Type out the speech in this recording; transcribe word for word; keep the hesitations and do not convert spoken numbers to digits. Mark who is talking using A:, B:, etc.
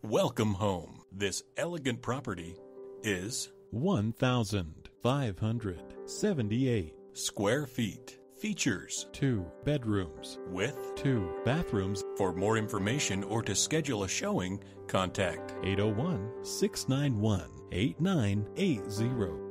A: Welcome home. This elegant property is
B: one thousand five hundred seventy-eight
A: square feet. Features
B: two bedrooms
A: with
B: two bathrooms.
A: For more information or to schedule a showing, contact
B: eight oh one, six nine one, eight nine eight zero.